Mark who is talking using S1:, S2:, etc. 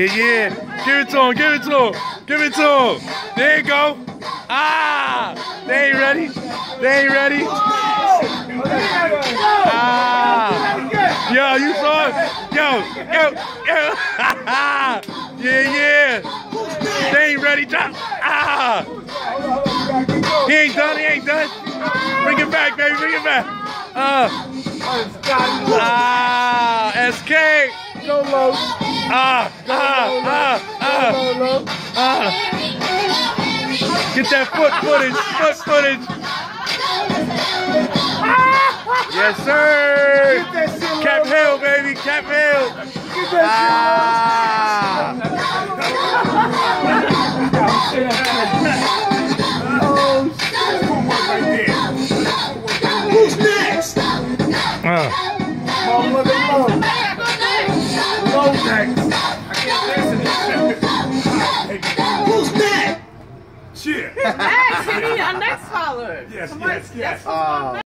S1: Yeah. Give it to him. Give it to him. Give it to him. There you go. Ah. They ain't ready. They ain't ready. Ah. Yo, you saw it? Yo. Yeah. They ain't ready. Drop. Ah. He ain't done. He ain't done. Bring it back, baby. Bring it back. SK.
S2: Go low.
S1: Get that foot footage. Yes, sir. Cap Hill, baby. Cap Hill.
S2: Who's next? Low next. I can't listen to this. Who's next?
S3: Next, he need our next caller.
S2: Yes.